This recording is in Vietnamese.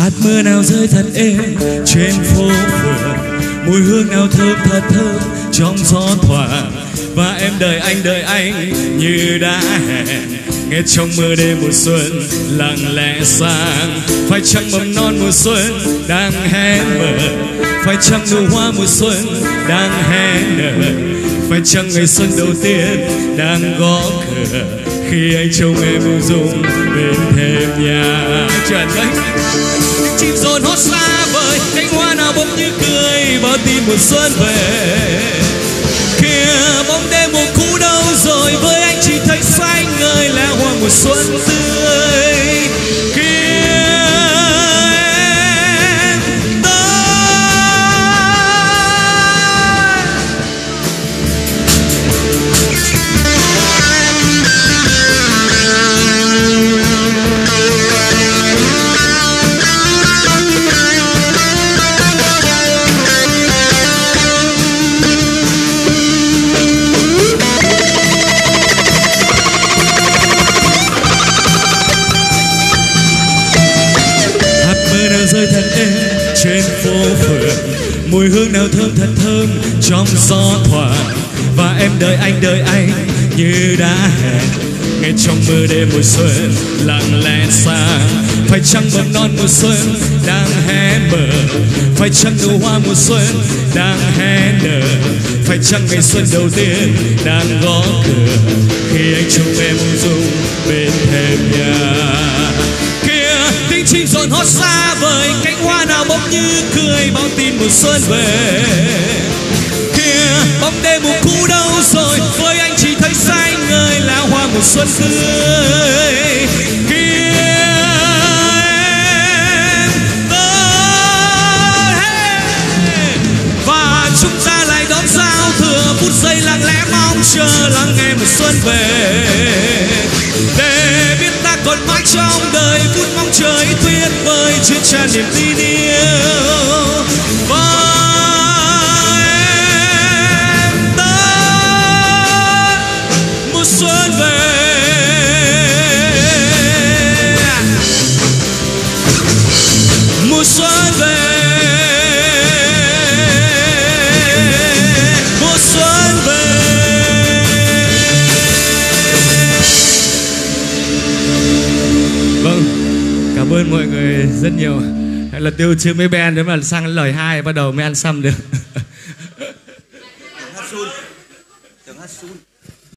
hạt mưa nào rơi thật êm trên phố phường, mùi hương nào thơm thật thơm trong gió thoảng. Và em đợi anh như đã hẹn, nghe trong mưa đêm mùa xuân lặng lẽ sang. Phải chăng mầm non mùa xuân đang hé mở, phải chăng nụ hoa mùa xuân đang hé nở, phải chăng ngày xuân đầu tiên đang gõ cửa khi anh trông em ung dung bên thềm nhà. Trần đấy chim rộn hót xa vời, cánh hoa nào bỗng như cười bao tin mùa xuân về. Kìa bóng đêm mùa cũ đâu rồi, với anh chỉ thấy xanh ngời là hoa mùa xuân tươi. Rơi thật êm trên phố phường, mùi hương nào thơm thật thơm trong gió thoảng. Và em đợi anh như đã hẹn, nghe trong mưa đêm mùa xuân lặng lẽ sang. Phải chăng mầm non mùa xuân đang hé mở, phải chăng nụ hoa mùa xuân đang hé nở, phải chăng ngày xuân đầu tiên đang gõ cửa khi anh trông em ung dung bên thềm nhà. Tiếng chim rộn hót xa vời, cánh hoa nào bỗng như cười bao tin mùa xuân về. Kìa bóng đêm mùa cũ đâu rồi, với anh chỉ thấy xanh ngời là hoa mùa xuân tươi. Kìa em tới và chúng ta lại đón giao thừa, phút giây lặng lẽ mong chờ lắng nghe mùa xuân về. Để biết ta còn mãi trong đời phút mong chờ tuyệt vời chuyên tràn niềm tin yêu. Và em tới mùa xuân về, mùa xuân về, mùa xuân về. Vâng, cảm ơn mọi người rất nhiều. Hay là tiêu chưa mấy band, nếu mà sang lời 2 bắt đầu mới ăn xăm được.